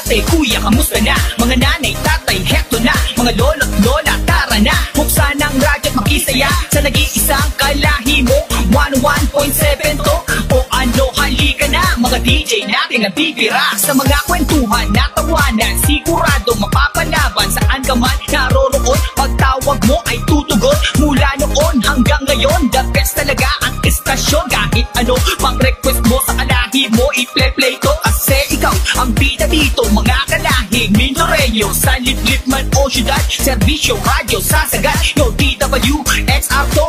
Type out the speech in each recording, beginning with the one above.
ate, kuya, kamusta na? Mga nanay, tatay, hekto na. Mga lolo't lola, tara na. Buksan ang radyo't makisaya sa nag-iisang kalahi mo. 101.7 to o ano, halika na. Mga DJ natin nabibira sa mga kwentuhan na tawanan. Sigurado mapapalaban saan ka man naroroon. Pagtawag mo ay tutugon. Mula noon hanggang ngayon, the best talaga ang istasyon. Kahit ano pang request mo sa kalahi mo, i-play to. Kasi ikaw ang bida dito, mga kalahing Mindoreño. Sa liblib man o syudad, serbisyo, radyo, sasagat. Yo, DWXR to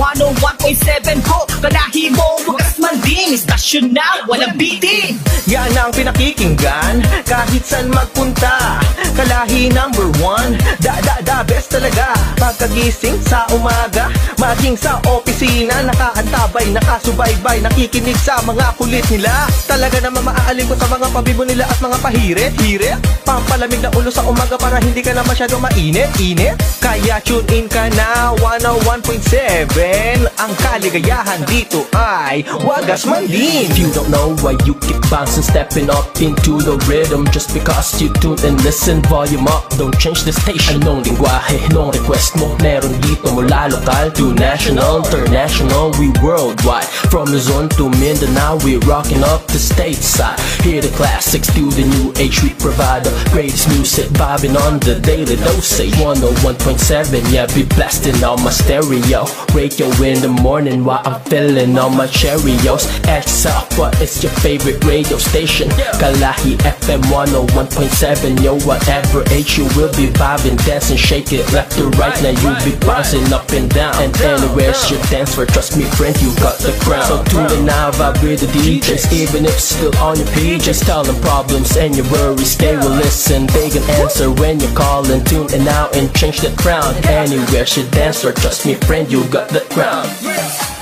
101.7 ko. Kalahi mo, wagas man din. Istasyon na, walang bitin. Yan ang pinakikinggan kahit saan magpunta. Kalahi number 1, the best talaga. Pagkagising sa umaga, maging sa opisina, nakaantabay, nakasubaybay, nakikinig sa mga kulit nila. Talaga naman maaalim ko sa mga pabibo nila at mga pahirit-hirit. Pampalamig na ulo sa umaga para hindi ka na masyado mainit-init. Kaya tune in ka na 101.7. Ang kaligayahan dito ay wagas man din. If you don't know why you keep bouncing, stepping up into the rhythm, just because you tune and listen, volume up, don't change the station. Anong lingwahe, anong request mo? Meron dito mula lokal to national, international, we worldwide. From Luzon to Mindanao, we rocking up the stateside. Hear the classics to the new age, we provide the greatest music, vibing on the daily dosage. 101.7, yeah, be blasting on my stereo. Radio in the morning while I'm filling on my Cheerios. XL, what is your favorite radio station? Kalahi FM 101.7, yo, whatever age you will be vibing, dancing, shake it left to right. Now you be bouncing up and down, and anywhere's your dance for. Trust me, friend, you got the crown. So tune in now, vibe with the DJs, even if still on your PJs. Tell them problems and your worries, they will listen. They can answer when you call and tune in now and change the crown. Anywhere's your dance for. Trust me, friend, you got the crown.